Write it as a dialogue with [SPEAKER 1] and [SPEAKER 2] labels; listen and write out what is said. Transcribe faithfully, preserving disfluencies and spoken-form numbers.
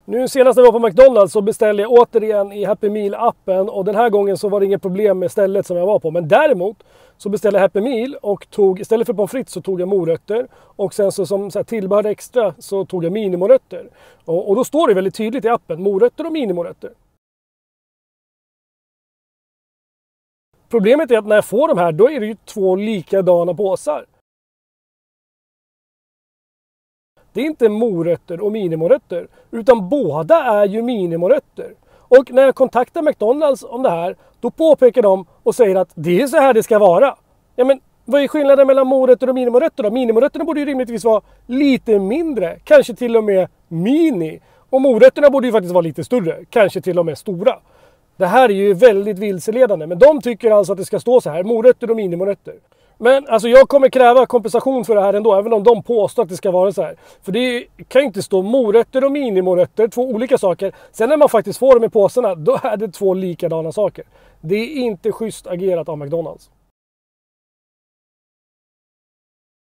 [SPEAKER 1] Nu senast när jag var på McDonalds så beställde jag återigen i Happy Meal-appen och den här gången så var det inget problem med stället som jag var på. Men däremot så beställde jag Happy Meal och tog, istället för pommes frites så tog jag morötter och sen så som så här, tillbehör extra så tog jag minimorötter. Och, och då står det väldigt tydligt i appen, morötter och minimorötter. Problemet är att när jag får de här då är det ju två likadana påsar. Det är inte morötter och minimorötter, utan båda är ju minimorötter. Och när jag kontaktar McDonalds om det här, då påpekar de och säger att det är så här det ska vara. Ja, men vad är skillnaden mellan morötter och minimorötter då? Minimorötterna borde ju rimligtvis vara lite mindre, kanske till och med mini. Och morötterna borde ju faktiskt vara lite större, kanske till och med stora. Det här är ju väldigt vilseledande, men de tycker alltså att det ska stå så här, morötter och minimorötter. Men alltså jag kommer kräva kompensation för det här ändå, även om de påstår att det ska vara så här. För det kan ju inte stå morötter och minimorötter, två olika saker. Sen när man faktiskt får dem i påsarna, då är det två likadana saker. Det är inte schysst agerat av McDonalds.